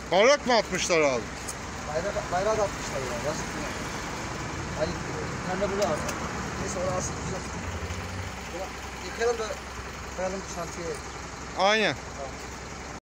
Bayrak mı atmışlar abi? Bayrağı da atmışlar ya. Yazık günah. Hani bir tane burada alsak. Neyse orası güzel. Yıkayalım da koyalım şantiyeye. Aynen. Tamam.